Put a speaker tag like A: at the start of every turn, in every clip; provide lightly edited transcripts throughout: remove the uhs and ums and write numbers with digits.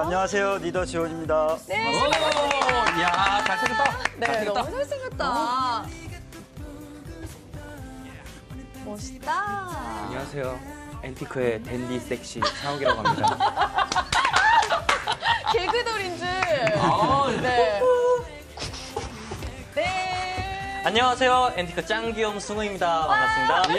A: 안녕하세요, 리더 지원입니다.
B: 네,
C: 오, 야, 잘생겼다.
B: 네,
C: 잘생겼다.
B: 너무 잘생겼다. 멋있다.
D: 안녕하세요. 앤티크의 댄디 섹시 차옥이라고 합니다.
B: 개그돌인 줄. 네. 네.
E: 안녕하세요. 앤티크 짱 귀여운 승우입니다. 반갑습니다.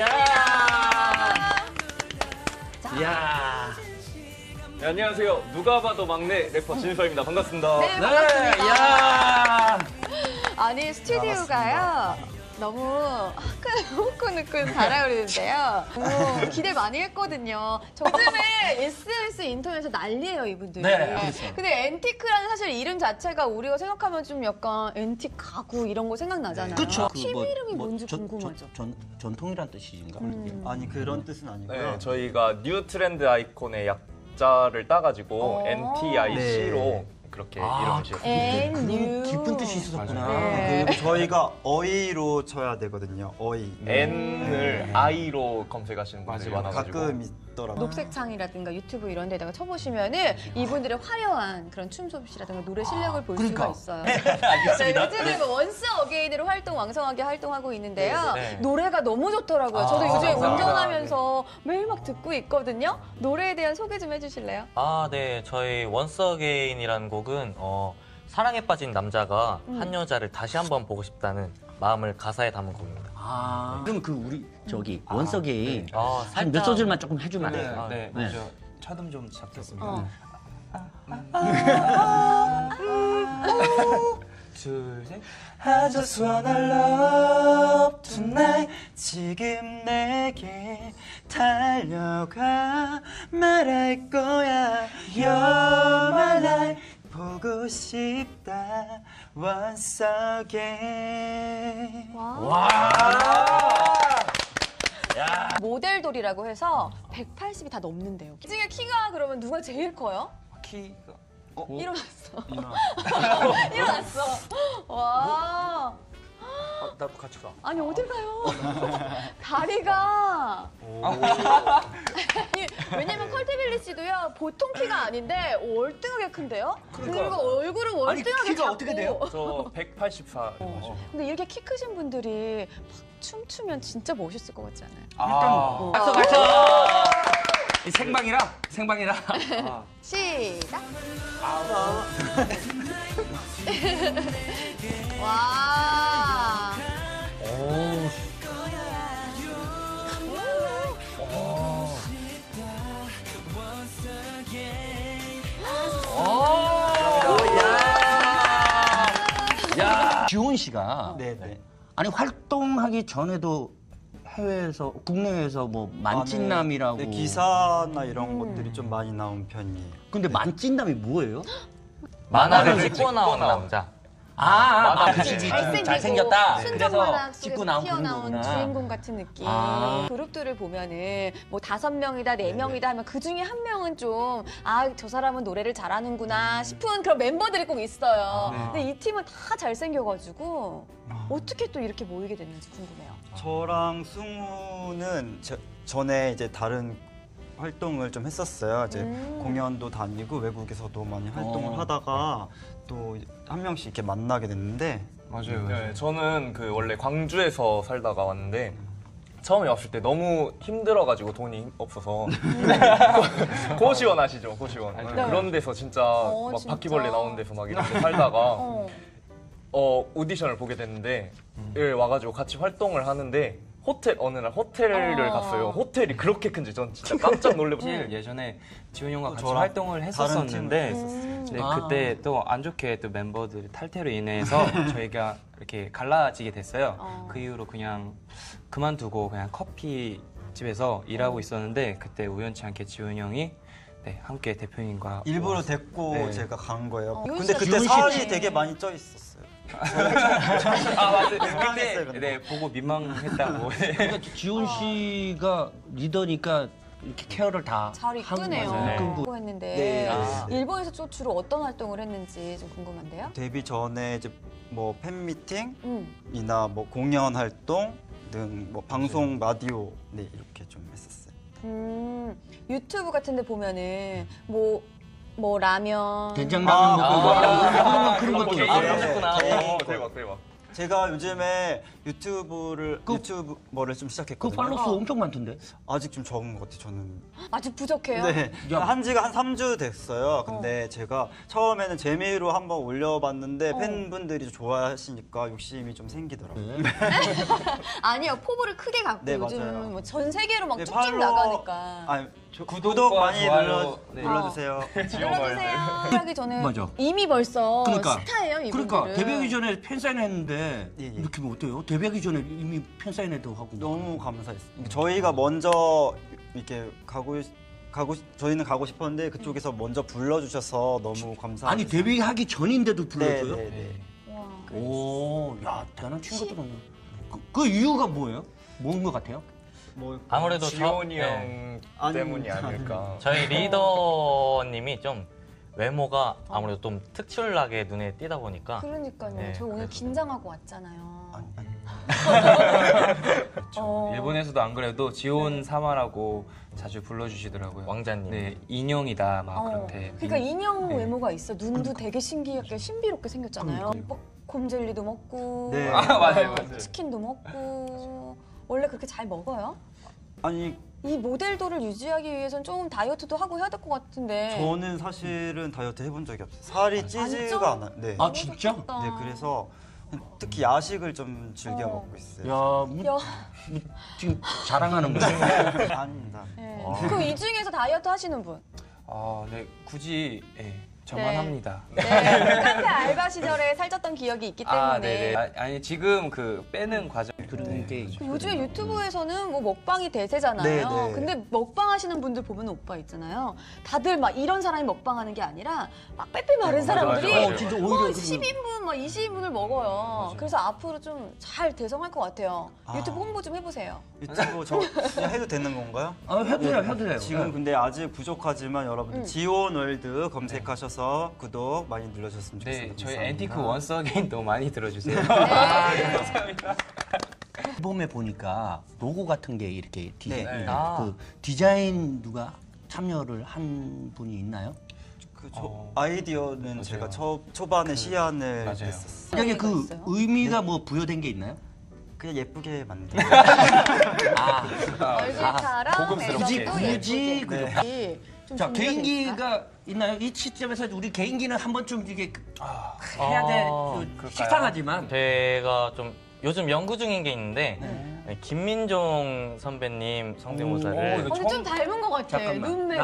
D: 이야.
F: 네, 안녕하세요. 누가 봐도 막내 래퍼 진서입니다. 반갑습니다.
B: 네, 반갑습니다.
D: 이야.
B: 아니, 스튜디오가요. 너무 후끈후끈 달아오르는데요. 너무 기대 많이 했거든요. 요즘에 SNS 인터넷에서 난리예요, 이분들이.
C: 네, 그렇죠.
B: 근데 앤티크라는 사실 이름 자체가 우리가 생각하면 좀 약간 앤틱 가구 이런 거 생각나잖아요.
C: 그쵸.
B: 팀 이름이 뭔지 궁금하죠.
C: 전통이란 뜻인가?
A: 아니, 그런 뜻은 아니고요.
F: 네, 저희가 뉴 트렌드 아이콘의 약자를 따가지고 NTIC로 그렇게 이름을 지었습니다.
B: N-U.
C: 깊은 뜻이 있었구나.
B: 네.
A: 그리고 저희가 어이로 쳐야 되거든요. 어이.
F: N을 I로 검색하시는 분들이
D: 맞아요.
F: 많아가지고
A: 가끔 있더라고요.
B: 녹색창이라든가 유튜브 이런 데다가 쳐보시면은 이분들의 화려한 그런 춤 솜씨라든가 노래 실력을 볼 수가 있어요. 네, 요즘에 뭐 원스 어게인으로 왕성하게 활동하고 있는데요.
E: 네.
B: 노래가 너무 좋더라고요. 저도 요즘에
F: 감사합니다.
B: 운전하면서 매일 막 듣고 있거든요. 노래에 대한 소개 좀 해주실래요?
E: 아, 네. 저희 원스 어게인이라는 곡은 사랑에 빠진 남자가 한 여자를 다시 한번 보고 싶다는 마음을 가사에 담은 곡입니다.
C: 그럼 그 우리 저기 원석이 한 몇 소절만 조금 해주면 안 돼요?
D: 네, 먼저 차듬 좀 잡겠습니다. 둘, 셋.
A: I just wanna love tonight. 지금 내게 달려가 말할 거야. You're my life. 보고 싶다 once again.
B: 모델돌이라고 해서 180이 다 넘는데요. 이 중에 키가 그러면 누가 제일 커요?
D: 키가.
B: 일어났어. 일어났어. 와.
D: 나도 같이 가.
B: 아니 어딜 가요? 다리가. 아니, 왜냐면 컬트빌리 씨도요 보통 키가 아닌데 월등하게 큰데요? 그리고 얼굴은 월등하게
C: 키가
B: 작고.
C: 어떻게 돼요?
F: 저 184.
B: 근데 이렇게 키 크신 분들이 막 춤추면 진짜 멋있을 것 같지 않아요?
C: 박수.
D: 이 생방이라.
B: 시작. 와.
C: 지원 씨가
A: 네네.
C: 아니 활동하기 전에도 해외에서 국내에서 뭐 만찢남이라고.
A: 네, 기사나 이런 것들이 좀 많이 나온 편이에요.
C: 근데 만찢남이 뭐예요?
E: 만화를 찍고 나오는 남자.
C: 잘생겼다.
B: 순정만화 속에서
C: 찍고 나온 그런
B: 튀어나온
C: 거구나.
B: 주인공 같은 느낌. 그룹들을 보면은 뭐 5명이다, 4명이다 하면 그 중에 한 명은 좀 저 사람은 노래를 잘하는구나 싶은 그런 멤버들이 꼭 있어요. 근데 이 팀은 다 잘생겨가지고 어떻게 또 이렇게 모이게 됐는지 궁금해요.
A: 저랑 승우는 전에 이제 다른 활동을 좀 했었어요. 이제 공연도 다니고 외국에서도 많이 활동을 하다가 또 한 명씩 이렇게 만나게 됐는데
D: 맞아요.
F: 네, 저는 그 원래 광주에서 살다가 왔는데 처음에 왔을 때 너무 힘들어가지고 돈이 없어서 고시원 아시죠? 고시원. 그런 데서 진짜 막
B: 진짜?
F: 바퀴벌레 나오는 데서 막 이렇게 살다가 오디션을 보게 됐는데 여기 와가지고 같이 활동을 하는데 어느 날 호텔을 갔어요. 호텔이 그렇게 큰지 전 진짜 깜짝 놀래고.
D: 사실 예전에 지훈 형과 같이
A: 저랑
D: 활동을 했었었는데 네, 그때 또 안 좋게 또 멤버들 탈퇴로 인해서 저희가 이렇게 갈라지게 됐어요. 그 이후로 그냥 그만두고 그냥 커피집에서 일하고 있었는데 그때 우연치 않게 지훈 형이 함께 대표님과
A: 일부러 데리고 제가 간 거예요.
B: 지훈
A: 근데
B: 씨가
A: 그때
B: 지훈
A: 살이
B: 씨-
A: 되게 많이 쪄 있었어요.
D: 맞아요.
A: 민망했어요,
D: 그때
A: 근데.
D: 보고 민망했다고.
C: 그러니까 지원 씨가 리더니까 이렇게 케어를 다
B: 잘 이끄네요.
C: 하고
B: 그거 했는데
A: 네.
B: 일본에서 또 주로 어떤 활동을 했는지 좀 궁금한데요.
A: 데뷔 전에 이제 뭐 팬미팅이나
B: 음.
A: 뭐 공연 활동 등 뭐 방송 라디오 이렇게 좀 했었어요.
B: 유튜브 같은 데 보면은 뭐 뭐 라면.
C: 된장라면 먹고 뭐 그런 것도
E: 그게
C: 있어요.
E: 이러셨구나.
F: 대박 대박.
A: 제가 요즘에 유튜버를 좀
C: 그
A: 시작했거든요.
C: 팔로스 엄청 많던데.
A: 아직 좀 적은 것 같아요, 저는.
B: 아직 부족해요?
A: 네.
C: 야.
A: 한 지가 한 3주 됐어요. 근데 제가 처음에는 재미로 한번 올려봤는데 팬분들이 좀 좋아하시니까 욕심이 좀 생기더라고요.
B: 아니요, 포부를 크게 갖고
A: 네,
B: 요즘
A: 맞아요.
B: 뭐 전 세계로 막
A: 네,
B: 쭉쭉 나가니까.
A: 아니,
D: 구독과
A: 구독 많이
D: 좋아요. 네.
A: 눌러주세요.
B: 눌러주세요. 하기 전에
C: 맞아.
B: 이미 벌써
C: 그러니까.
B: 스타예요, 이분들은.
C: 그러니까 데뷔하기 전에 팬사인회 했는데
A: 예, 예.
C: 이렇게 하면 어때요? 데뷔하기 전에 이미 팬사인회도 하고.
A: 너무 감사했어요. 저희가 먼저 이렇게 저희는 가고 싶었는데 그쪽에서 먼저 불러주셔서 너무 감사합니다.
C: 아니 데뷔하기 전인데도 불러줘요?
A: 네.
B: 와.
C: 오, 야 대단한 친구들은. 그 이유가 뭐예요? 뭔 것 같아요?
A: 뭐
E: 아무래도
F: 지원이
E: 네.
F: 형 때문이 아닐까.
E: 저희 리더님이 좀 외모가 아무래도 좀 특출나게 눈에 띄다 보니까
B: 그러니까요.
E: 네,
B: 저 오늘
E: 그래서.
B: 긴장하고 왔잖아요.
D: 일본에서도 안 그래도 지온 사마라고 자주 불러주시더라고요.
E: 왕자님.
D: 네, 인형이다 막
B: 어.
D: 그렇대.
B: 그러니까 인형
D: 네.
B: 외모가 있어. 눈도 되게 신기하게 신비롭게 생겼잖아요.
D: 그러니까요.
B: 뭐 곰젤리도 먹고,
A: 네.
D: 아, 맞아요.
B: 치킨도 먹고. 원래 그렇게 잘 먹어요?
A: 아니
B: 이 모델도를 유지하기 위해서는 조금 다이어트도 하고 해야 될 것 같은데.
A: 저는 사실은 다이어트 해본 적이 없어요. 살이
B: 쪄?
A: 찌지가 않아요. 네.
C: 아 진짜?
A: 네, 그래서 특히 야식을 좀 즐겨 먹고 있어요.
C: 야, 뭐, 지금 자랑하는 거예요?
A: 아닙니다.
B: 네. 그럼 이 중에서 다이어트 하시는 분?
D: 네, 굳이 저만
B: 네.
D: 합니다.
B: 네, 카페 알바 시절에 살쪘던 기억이 있기 때문에.
D: 네네. 아니 지금 그 빼는 과정
C: 그런 게
B: 그 요즘에 유튜브에서는 뭐 먹방이 대세잖아요.
A: 네, 네.
B: 근데 먹방 하시는 분들 보면 오빠 있잖아요. 다들 막 이런 사람이 먹방하는 게 아니라 막 빼빼 마른 사람들이
D: 맞아요.
C: 진짜
B: 뭐
C: 오히려
B: 10인분, 막 20인분을 먹어요. 그래서 앞으로 좀 잘 대성할 것 같아요. 유튜브 홍보 좀 해보세요.
A: 유튜브 저 그냥 해도 되는 건가요?
C: 해도 돼요.
A: 지금 근데 아직 부족하지만 여러분 지온월드 검색하셔서 구독 많이 눌러주셨으면
D: 네,
A: 좋겠습니다.
D: 저희
A: 감사합니다.
D: 엔티크 원스 어게인도 많이 들어주세요.
C: 앨범에 보니까 로고 같은 게 이렇게 디자인,
A: 네.
C: 그 디자인 누가 참여를 한 분이 있나요?
A: 아이디어는 제가 초반에 시안을
D: 맞아요.
A: 했었어요.
C: 여기 그
B: 있어요?
C: 의미가 뭐 부여된 게 있나요?
A: 그냥 예쁘게 만든.
B: 얼굴처럼
D: 고급스럽게.
C: 굳이
B: 네. 좀
C: 자
B: 준비가 됐을까?
C: 개인기가 있나요? 이 시점에서 우리 개인기는 한번 좀 이게 해야 돼. 식상하지만
E: 제가 좀 요즘 연구 중인 게 있는데 네, 김민종 선배님 성대모사를
B: 근데 좀 닮은 것 같아.
C: 잠깐만.
B: 눈매가.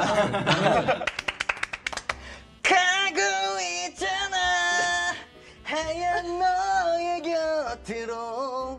C: 가고 있잖아 하얀 너의 곁으로.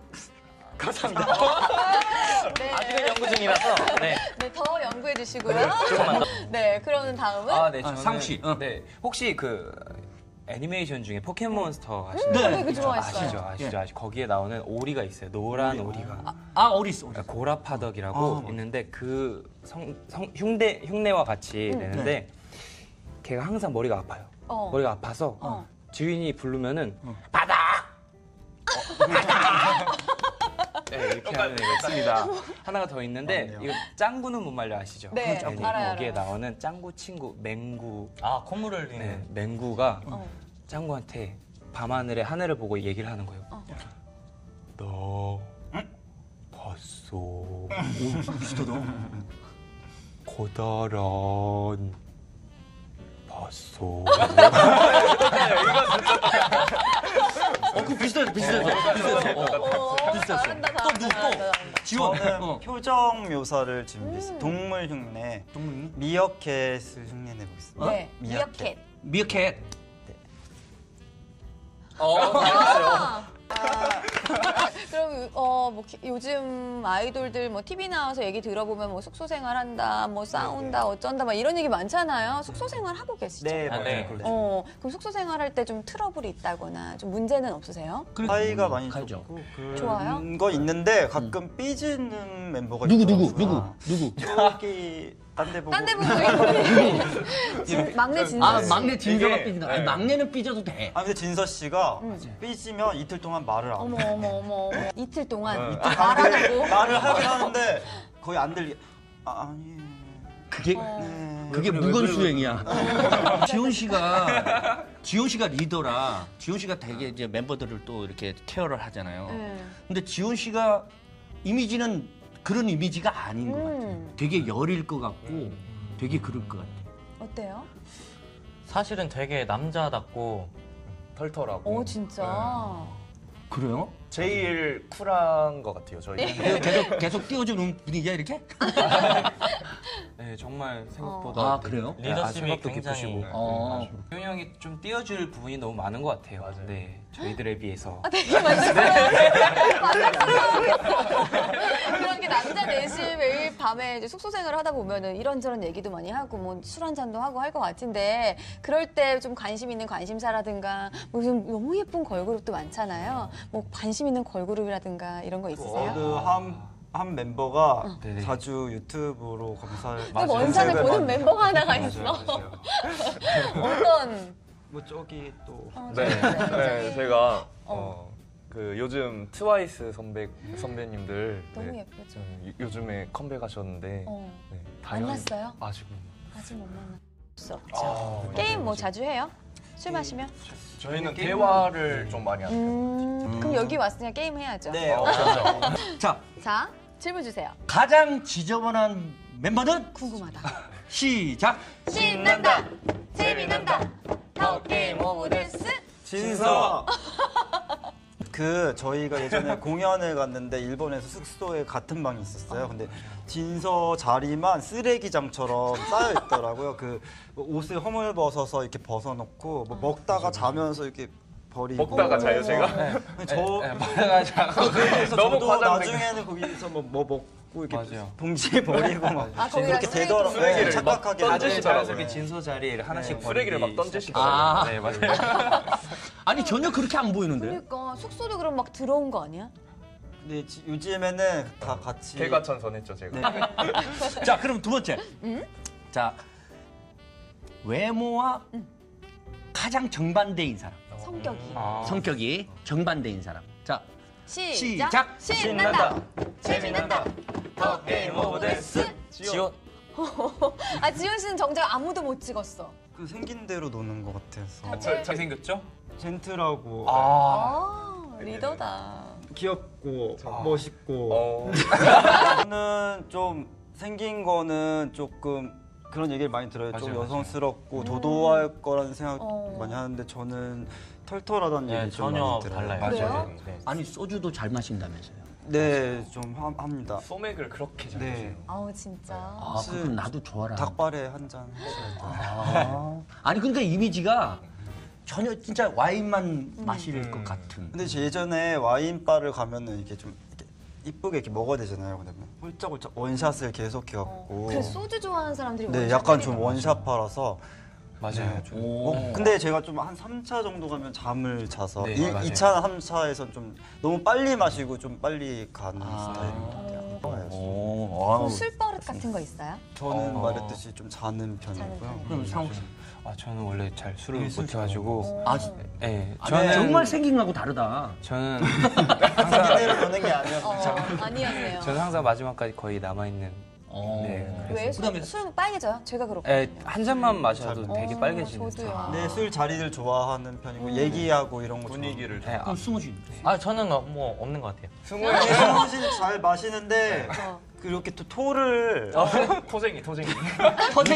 B: 네.
E: 아직은 연구 중이라서 네.
B: 네, 더 연구해 주시고요.
E: 조금만 더.
B: 네, 그러면 다음은
D: 네, 저는
C: 상우 씨.
D: 네, 혹시 그 애니메이션 중에 포켓몬스터
C: 네.
B: 되게 좋아했어요.
D: 아시죠? 거기에 나오는 오리가 있어요. 노란 오리가.
C: 어딨어.
D: 고라파덕이라고 있는데 그 흉내와 같이 내는데 걔가 항상 머리가 아파요. 머리가 아파서 주인이 부르면은 바다. 네, 이렇게 하는 애가 있습니다. 하나가 더 있는데 이거 짱구는 못 말려 아시죠?
B: 네,
D: 짱구.
B: 알아요,
D: 거기에
B: 알아요.
D: 나오는 짱구 친구 맹구.
E: 아 콧물을 흘리는
D: 네, 맹구가 짱구한테 밤하늘에 하늘을 보고 얘기를 하는 거예요. 너 봤어? 오,
C: 비슷하다.
D: 고다란 봤어.
C: 그 비슷했어.
B: 잘한다, 잘한다.
C: 지원.
A: 저는 표정 묘사를 준비했어요. 동물 흉내.
C: 동물이?
A: 미어캣을 흉내 내보겠습니다.
B: 네, 미어캣.
C: 미어캣.
B: 그럼 뭐 요즘 아이돌들 뭐 TV 나와서 얘기 들어보면 뭐 숙소 생활한다, 뭐 싸운다, 어쩐다, 막 이런 얘기 많잖아요. 숙소 생활 하고 계시죠?
A: 네,
E: 아, 네.
A: 맞아요.
B: 그럼 숙소 생활할 때 좀 트러블이 있다거나 좀 문제는 없으세요?
A: 사이가 많이
C: 가죠.
A: 좋고 그런
B: 좋아요?
A: 거 있는데 가끔 삐지는 멤버가
C: 누구?
A: 있더라고요.
C: 누구?
A: 저기 딴 데 보고
B: 딴 데 보고 막내 진서
C: 아
B: 씨.
C: 막내 진서가
A: 이게-
C: 삐진다. 아니, 막내는 삐져도 돼.
A: 근데 진서 씨가 삐지면 이틀 동안 말을 안
B: 어머
A: 해요.
B: 어머 이틀 동안
A: 네.
B: 말하라고.
A: 말을 하긴 하는데 거의 안 들리. 아니.
C: 그게 무건 수행이야. 지훈 씨가 리더라. 지훈 씨가 되게 이제 멤버들을 또 이렇게 케어를 하잖아요. 근데 지훈 씨가 이미지는 그런 이미지가 아닌 것 같아요. 되게 여릴 것 같고 되게 그럴 것 같아요.
B: 어때요?
E: 사실은 되게 남자답고
F: 털털하고.
B: 진짜.
C: 그래요?
F: 제일 쿨한 것 같아요, 저희.
C: 계속 띄워주는 분위기야 이렇게?
D: 네, 정말 생각보다
C: 아, 그래요?
D: 네,
E: 리더십이
D: 생각도
E: 굉장히
D: 깊으시고. 효영이 형이 좀 띄워줄 부분이 너무 많은 것 같아요.
F: 맞아요.
D: 네, 저희들에 비해서.
B: 되게 만족스러워. 그런 게 남자 넷이 매일 밤에 이제 숙소 생활을 하다 보면은 이런저런 얘기도 많이 하고 뭐 술 한잔도 하고 할 것 같은데 그럴 때 좀 관심 있는 관심사라든가 뭐 좀 너무 예쁜 걸그룹도 많잖아요. 뭐 관심 있는 걸그룹이라든가 이런 거 있으세요?
A: 한 멤버가
D: 네네.
A: 자주 유튜브로 검사를
B: 또 원산을 보는 멤버가 하나가 있어.
A: 맞아요.
B: 어떤?
A: 뭐 저기 또
F: 네,
B: 저기.
F: 제가
B: 어.
F: 그 요즘 트와이스 선배님들
B: 너무
F: 네,
B: 예쁘죠.
F: 요즘에 컴백하셨는데
B: 네.
F: 다행히
B: 만났어요?
F: 아직
B: 아직 못 만났어. 게임 뭐 자주 해요? 술 마시면?
F: 저희는 대화를 좀 많이 하죠.
B: 그럼 여기 왔으니까 게임 해야죠.
A: 네.
C: 자,
B: 자, 질문 주세요.
C: 가장 지저분한 멤버는
B: 궁금하다.
C: 시작.
B: 신난다! 재미난다! 더 게임 오브 데스!
A: 진서. 그 저희가 예전에 공연을 갔는데 일본에서 숙소에 같은 방이 있었어요. 근데 진서 자리만 쓰레기장처럼 쌓여 있더라고요. 그 옷을 허물벗어서 이렇게 벗어놓고 뭐 먹다가 자면서 이렇게 버리고.
F: 먹다가 자요, 제가?
A: 그래서
F: 너무
A: 저도
F: 과장된
A: 나중에는 거기서 뭐 먹고 이렇게
D: 맞아요.
A: 봉지에 버리고 막
B: 거기다
A: 그렇게
B: 쓰레기
A: 되더라고요.
F: 쓰레기를
A: 네, 착각하게
F: 막
D: 다들
F: 던지시더라고요.
D: 자연스럽게 진소 자리를 하나씩
F: 쓰레기를 막
D: 버리기
F: 던지시더라고요.
D: 시작했어요. 네, 맞아요.
C: 아니 전혀 그렇게 안 보이는데.
B: 그러니까 숙소도 그럼 막 들어온 거 아니야?
A: 근데 요즘에는 다 같이
F: 개과천선했죠, 제가.
C: 자, 그럼 두 번째. 자, 외모와 가장 정반대인 사람.
B: 성격이.
C: 성격이 정반대인 사람. 자,
B: 시작! 신난다! 재미난다! 더 게임 오브 데스!
E: 지원.
B: 아, 지훈 씨는 정작 아무도 못 찍었어.
A: 그 생긴 대로 노는 것 같아서
B: 다들
D: 잘생겼죠?
A: 젠틀하고
B: 리더다.
A: 귀엽고 멋있고
F: 어.
A: 저는 좀 생긴 거는 조금 그런 얘기를 많이 들어요. 좀
D: 맞아요,
A: 여성스럽고 도도할 거라는 생각
B: 어.
A: 많이 하는데 저는 털털하다는
E: 네,
A: 얘기 좀
E: 전혀
A: 많이 들어요.
E: 달라요.
B: 그래요?
E: 네.
C: 아니 소주도 잘 마신다면서요.
A: 네, 좀 합니다.
F: 소맥을 그렇게 잘
A: 네.
F: 드세요.
B: 아우, 진짜.
C: 아, 그럼 나도 좋아라.
A: 닭발에 한 잔.
C: 아니 그러니까 이미지가 전혀 진짜 와인만 마실 것 같은.
A: 근데 예전에 와인바를 가면은 이렇게 좀 이렇게 이쁘게 이렇게 먹어야 되잖아요. 그다음에 홀짝홀짝 원샷을 계속 해갖고.
B: 그래, 소주 좋아하는 사람들이
A: 네,
B: 원샷
A: 약간
B: 때리는
A: 좀
B: 거죠.
A: 원샷파라서.
D: 맞아요.
A: 근데 제가 좀 한 3차 정도 가면 잠을 자서
D: 네, 맞아요.
A: 2차, 3차에선 좀 너무 빨리 마시고 좀 빨리 가는 스타일인 것 같아요.
B: 그럼 술버릇 같은 거 있어요?
A: 저는 말했듯이 좀 자는 편이고요.
B: 편이고.
C: 그럼 상욱 씨.
D: 저는 원래 잘 술을
A: 술
D: 못 해가지고.
C: 아,
D: 네,
C: 저는 정말 생긴 거하고 다르다.
D: 저는
A: 생기대로 노는 게 아니었죠.
B: 아니었네요.
D: 저는 항상 마지막까지 거의 남아 있는. 네,
B: 왜?
C: 그다음에
B: 술은 빨개져요? 제가 그렇고.
D: 한 잔만 마셔도 되게 빨개지는.
B: 저도요.
A: 네, 술 자리를 좋아하는 편이고 얘기하고 이런 거
F: 분위기를
D: 네,
C: 그럼 승우 씨.
E: 아, 저는 뭐 없는 것 같아요.
A: 승우 씨는 잘 마시는데 그렇게 또 토를
F: 토쟁이.
C: 뭔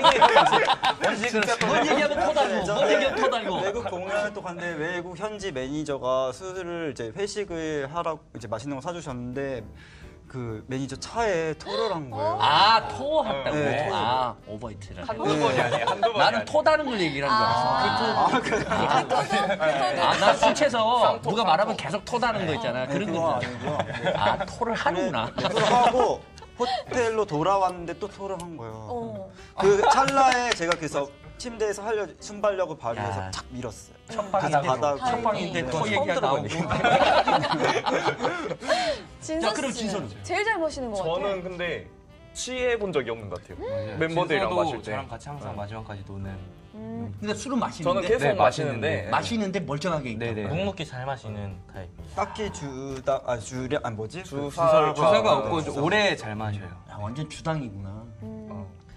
C: 얘기하면 터달고, 뭔 얘기하면 터달고.
A: 외국 공연을 또 갔는데 외국 현지 매니저가 술을 이제 회식을 하라고 이제 맛있는 거 사주셨는데 그 매니저 차에 토를 한 거예요.
C: 아, 토했다고.
A: 네, 토.
C: 아, 오버히트라.
F: 한두 번이 아니에요, 한두 번이
C: 나는 토다는 걸 얘기를 한 줄 알았어. 아, 난 술 취해서 누가 말하면 계속 토다는 거 있잖아. 그런
A: 그건
C: 거.
A: 아니고요.
C: 아, 토를 하는구나.
A: 토를 하고 호텔로 돌아왔는데 또 토를 한 거예요.
B: 어.
A: 그 찰나에 제가 그래서 침대에서 순발력을 발휘해서
C: 야.
A: 탁 밀었어요.
C: 첫방인데,
A: 바닥.
C: 첫방인데 토
A: 네.
C: 얘기가 나오고.
B: 진서
C: 자, 그럼
B: 씨는
C: 진서는?
B: 제일 잘 마시는 것 같아요.
F: 저는 근데 취해 본 적이 없는 것 같아요. 멤버들이랑
D: 진서도
F: 마실 때.
D: 저랑 같이 항상 마지막까지 노는.
C: 근데 술은 마시는데.
F: 저는 계속
D: 네,
F: 마시는데.
C: 마시는데 멀쩡하게 있다.
D: 네네.
E: 묵묵히 잘 마시는 타입.
A: 딱히 주량 아니 뭐지?
F: 주사가
D: 주사가
A: 네.
D: 없고 좀 오래 잘 마셔요.
C: 야, 완전 주당이구나.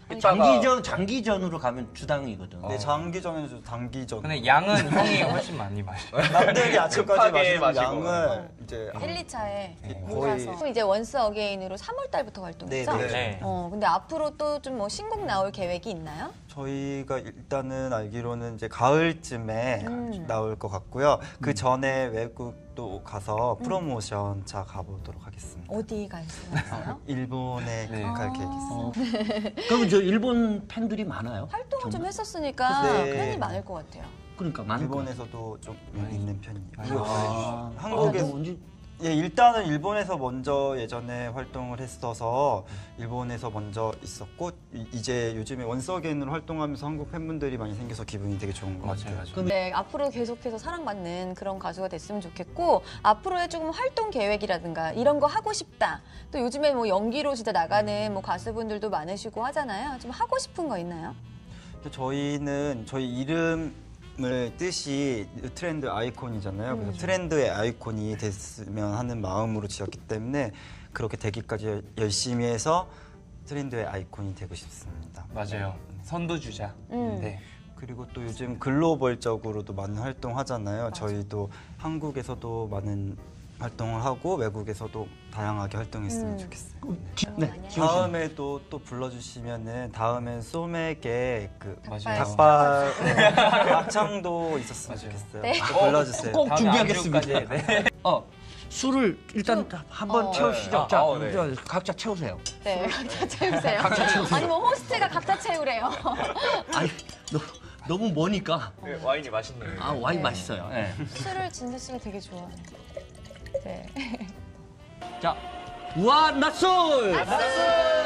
C: 장기전으로 가면 주당이거든.
A: 네, 장기전에는 좀 단기전.
D: 근데 양은 형이 훨씬 많이 마셔요.
A: 남들이 아침까지
F: 급하게
A: 마시는
F: 마시고.
A: 양을 이제
B: 1, 2차에
A: 거의-
B: 몰아서 이제 원스 어게인으로 3월 달부터 활동했죠?
A: 네,
E: 네.
B: 근데 앞으로 또 좀 뭐 신곡 나올 계획이 있나요?
A: 저희가 일단은 알기로는 이제 가을쯤에 나올 것 같고요. 그 전에 외국도 가서 프로모션 차 가보도록 하겠습니다.
B: 어디 갈 생각이세요?
A: 일본에
D: 네.
A: 갈 계획이 있습니다.
C: 그럼 저 일본 팬들이 많아요?
B: 활동을 좀 했었으니까
A: 네.
B: 팬이 많을 것 같아요.
C: 그러니까 많을 거.
A: 일본에서도 좀 있는 편이에요.
C: 아,
A: 한국에서
C: 언제
A: 예, 일단은 일본에서 먼저 예전에 활동을 했어서 일본에서 먼저 있었고 이제 요즘에 원서겐으로 활동하면서 한국 팬분들이 많이 생겨서 기분이 되게 좋은 것 같아요.
B: 네, 앞으로 계속해서 사랑받는 그런 가수가 됐으면 좋겠고 앞으로의 조금 활동 계획이라든가 이런 거 하고 싶다. 또 요즘에 뭐 연기로 진짜 나가는 뭐 가수분들도 많으시고 하잖아요. 좀 하고 싶은 거 있나요?
A: 저희는 저희 이름을 뜻이 트렌드 아이콘이잖아요. 그래서 트렌드의 아이콘이 됐으면 하는 마음으로 지었기 때문에 그렇게 되기까지 열심히 해서 트렌드의 아이콘이 되고 싶습니다.
D: 맞아요. 선두주자. 네.
A: 그리고 또 요즘 글로벌적으로도 많은 활동하잖아요. 저희도 한국에서도 많은 활동을 하고 외국에서도 다양하게 활동했으면 좋겠어요.
C: 네.
A: 다음에도 또 불러주시면은 다음엔 소맥에 그
D: 맞아요.
A: 닭발 막창도 있었으면 좋겠어요.
B: 네.
A: 또 불러주세요.
C: 꼭
D: 다음에
C: 준비하겠습니다.
D: 안주까지, 네.
C: 술을 일단 한번 채우시죠.
F: 네.
C: 자,
F: 네.
C: 저 각자 채우세요.
B: 네, 각자 채우세요. 아니 뭐 호스트가 각자 채우래요.
C: 아니, 너무 머니까.
F: 네, 와인이 맛있네요.
C: 아, 와인 맛있어요. 네.
B: 술을 진짜 씨가 되게 좋아해요. 네.
C: 자, 우와, 낯설!
B: 낯설!